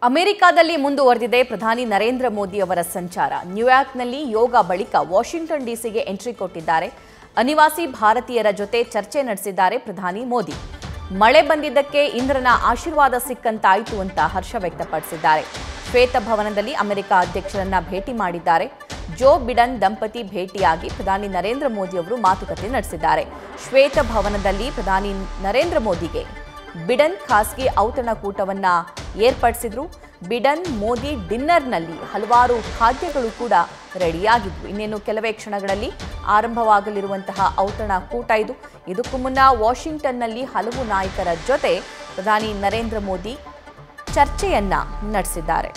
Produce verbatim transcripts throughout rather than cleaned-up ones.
ಅಮೆರಿಕಾದಲ್ಲಿ ಮುಂದುವರೆದಿದೆ ಪ್ರಧಾನಿ ನರೇಂದ್ರ ಮೋದಿ ಅವರ ಸಂಚಾರ. ನ್ಯೂಯಾರ್ಕ್ನಲ್ಲಿ ಯೋಗ ಬಳಿಕ ವಾಷಿಂಗ್ಟನ್ ಡಿಸಿಗೆ ಎಂಟ್ರಿ ಕೊಟ್ಟಿದ್ದಾರೆ. ಅನಿವಾಸಿ ಭಾರತೀಯರ ಜೊತೆ ಚರ್ಚೆ ನಡೆಸಿದ್ದಾರೆ ಪ್ರಧಾನಿ ಮೋದಿ. ಮಳೆ ಬಂದಿದ್ದಕ್ಕೆ ಇಂದ್ರನ ಆಶೀರ್ವಾದ ಸಿಕ್ಕಂತಾಯಿತು ಅಂತ ಹರ್ಷ ವ್ಯಕ್ತಪಡಿಸಿದ್ದಾರೆ. ಶ್ವೇತಭವನದಲ್ಲಿ ಅಮೆರಿಕ ಅಧ್ಯಕ್ಷರನ್ನ ಭೇಟಿ ಮಾಡಿದ್ದಾರೆ. ಜೋ ಬಿಡನ್ ದಂಪತಿ ಭೇಟಿಯಾಗಿ ಪ್ರಧಾನಿ ನರೇಂದ್ರ ಮೋದಿ ಅವರು ಮಾತುಕತೆ ನಡೆಸಿದ್ದಾರೆ. ಶ್ವೇತಭವನದಲ್ಲಿ ಪ್ರಧಾನಿ ನರೇಂದ್ರ ಮೋದಿಗೆ ಬಿಡನ್ ಖಾಸಗಿ ಔತಣಕೂಟವನ್ನ ಏರ್ಪಡಿಸಿದ್ರು. ಬಿಡನ್ ಮೋದಿ ಡಿನ್ನರ್ನಲ್ಲಿ ಹಲವಾರು ಖಾದ್ಯಗಳು ಕೂಡ ರೆಡಿಯಾಗಿದ್ವು. ಇನ್ನೇನು ಕೆಲವೇ ಕ್ಷಣಗಳಲ್ಲಿ ಆರಂಭವಾಗಲಿರುವಂತಹ ಔತಣಕೂಟ ಇದು. ಇದಕ್ಕೂ ಮುನ್ನ ವಾಷಿಂಗ್ಟನ್ನಲ್ಲಿ ಹಲವು ನಾಯಕರ ಜೊತೆ ಪ್ರಧಾನಿ ನರೇಂದ್ರ ಮೋದಿ ಚರ್ಚೆಯನ್ನ ನಡೆಸಿದ್ದಾರೆ.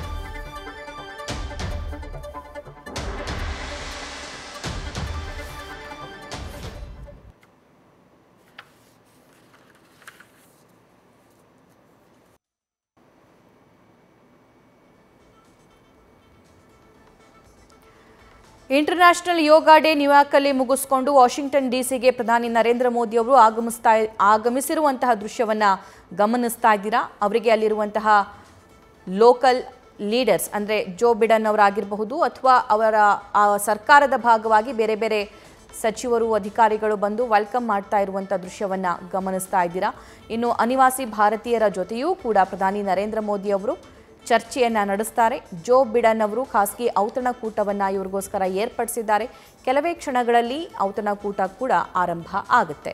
ಇಂಟರ್ನ್ಯಾಷನಲ್ ಯೋಗ ಡೇ ನ್ಯೂಯಾರ್ಕಲ್ಲಿ ಮುಗಿಸಿಕೊಂಡು ವಾಷಿಂಗ್ಟನ್ ಡಿಸಿಗೆ ಪ್ರಧಾನಿ ನರೇಂದ್ರ ಮೋದಿ ಅವರು ಆಗಮಿಸ್ತಾ ಆಗಮಿಸಿರುವಂತಹ ದೃಶ್ಯವನ್ನು ಗಮನಿಸ್ತಾ ಇದ್ದೀರಾ. ಅವರಿಗೆ ಅಲ್ಲಿರುವಂತಹ ಲೋಕಲ್ ಲೀಡರ್ಸ್ ಅಂದರೆ ಜೋ ಬಿಡನ್ ಅವರಾಗಿರಬಹುದು ಅಥವಾ ಅವರ ಸರ್ಕಾರದ ಭಾಗವಾಗಿ ಬೇರೆ ಬೇರೆ ಸಚಿವರು ಅಧಿಕಾರಿಗಳು ಬಂದು ವೆಲ್ಕಮ್ ಮಾಡ್ತಾ ಇರುವಂಥ ದೃಶ್ಯವನ್ನು ಗಮನಿಸ್ತಾ ಇದ್ದೀರಾ. ಇನ್ನು ಅನಿವಾಸಿ ಭಾರತೀಯರ ಜೊತೆಯೂ ಕೂಡ ಪ್ರಧಾನಿ ನರೇಂದ್ರ ಮೋದಿ ಅವರು ಚರ್ಚೆಯನ್ನ ನಡೆಸ್ತಾರೆ. ಜೋ ಬಿಡನ್ ಅವರು ಖಾಸಗಿ ಔತಣಕೂಟವನ್ನು ಇವರಿಗೋಸ್ಕರ ಏರ್ಪಡಿಸಿದ್ದಾರೆ. ಕೆಲವೇ ಕ್ಷಣಗಳಲ್ಲಿ ಔತಣಕೂಟ ಕೂಡ ಆರಂಭ ಆಗುತ್ತೆ.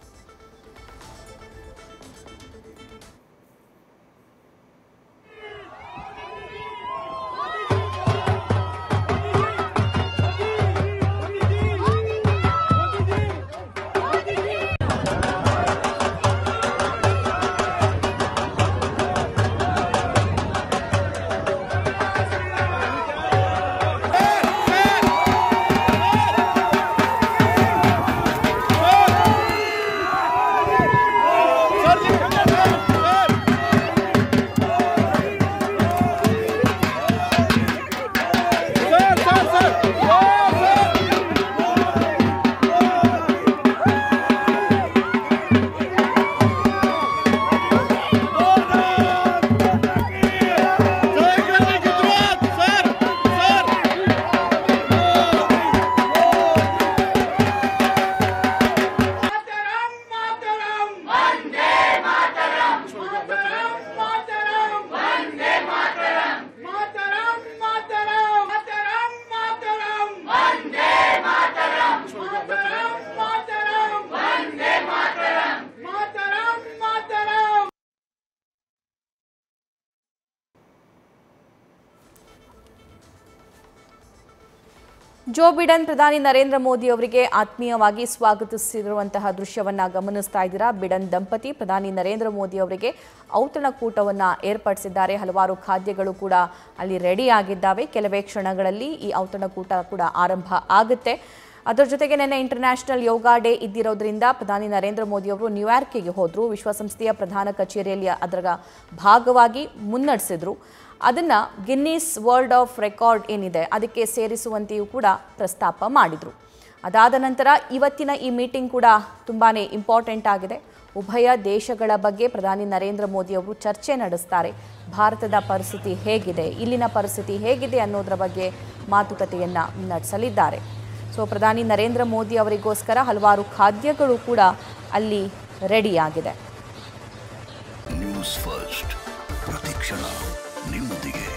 ಜೋ ಬಿಡನ್ ಪ್ರಧಾನಿ ನರೇಂದ್ರ ಮೋದಿ ಅವರಿಗೆ ಆತ್ಮೀಯವಾಗಿ ಸ್ವಾಗತಿಸಿರುವಂತಹ ದೃಶ್ಯವನ್ನ ಗಮನಿಸ್ತಾ ಇದ್ದೀರಾ. ಬಿಡನ್ ದಂಪತಿ ಪ್ರಧಾನಿ ನರೇಂದ್ರ ಮೋದಿ ಅವರಿಗೆ ಔತಣಕೂಟವನ್ನು ಏರ್ಪಡಿಸಿದ್ದಾರೆ. ಹಲವಾರು ಖಾದ್ಯಗಳು ಕೂಡ ಅಲ್ಲಿ ರೆಡಿ ಆಗಿದ್ದಾವೆ. ಕೆಲವೇ ಕ್ಷಣಗಳಲ್ಲಿ ಈ ಔತಣಕೂಟ ಕೂಡ ಆರಂಭ ಆಗುತ್ತೆ. ಅದರ ಜೊತೆಗೆ ನೆನ್ನೆ ಇಂಟರ್ನ್ಯಾಷನಲ್ ಯೋಗ ಡೇ ಇದ್ದಿರೋದ್ರಿಂದ ಪ್ರಧಾನಿ ನರೇಂದ್ರ ಮೋದಿ ಅವರು ನ್ಯೂಯಾರ್ಕಿಗೆ ಹೋದರು. ವಿಶ್ವಸಂಸ್ಥೆಯ ಪ್ರಧಾನ ಕಚೇರಿಯಲ್ಲಿ ಅದರ ಭಾಗವಾಗಿ ಮುನ್ನಡೆಸಿದ್ರು. ಅದನ್ನು ಗಿನ್ನಿಸ್ ವರ್ಲ್ಡ್ ಆಫ್ ರೆಕಾರ್ಡ್ ಏನಿದೆ ಅದಕ್ಕೆ ಸೇರಿಸುವಂತೆಯೂ ಕೂಡ ಪ್ರಸ್ತಾಪ ಮಾಡಿದರು. ಅದಾದ ನಂತರ ಇವತ್ತಿನ ಈ ಮೀಟಿಂಗ್ ಕೂಡ ತುಂಬಾ ಇಂಪಾರ್ಟೆಂಟ್ ಆಗಿದೆ. ಉಭಯ ದೇಶಗಳ ಬಗ್ಗೆ ಪ್ರಧಾನಿ ನರೇಂದ್ರ ಮೋದಿ ಅವರು ಚರ್ಚೆ ನಡೆಸ್ತಾರೆ. ಭಾರತದ ಪರಿಸ್ಥಿತಿ ಹೇಗಿದೆ, ಇಲ್ಲಿನ ಪರಿಸ್ಥಿತಿ ಹೇಗಿದೆ ಅನ್ನೋದರ ಬಗ್ಗೆ ಮಾತುಕತೆಯನ್ನು ನಡೆಸಲಿದ್ದಾರೆ. ಸೊ ಪ್ರಧಾನಿ ನರೇಂದ್ರ ಮೋದಿ ಅವರಿಗೋಸ್ಕರ ಹಲವಾರು ಖಾದ್ಯಗಳು ಕೂಡ ಅಲ್ಲಿ ರೆಡಿಯಾಗಿದೆ. ನ್ಯೂಸ್ ಫಸ್ಟ್ ಪ್ರತಿಕ್ಷಣ ನಿಮ್ಮೊಂದಿಗೆ.